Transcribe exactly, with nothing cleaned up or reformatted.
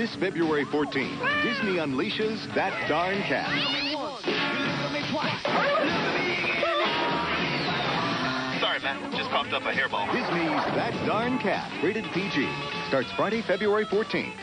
This February fourteenth, Disney unleashes That Darn Cat. Sorry, man. Just popped up a hairball. Disney's That Darn Cat, rated P G, starts Friday, February fourteenth.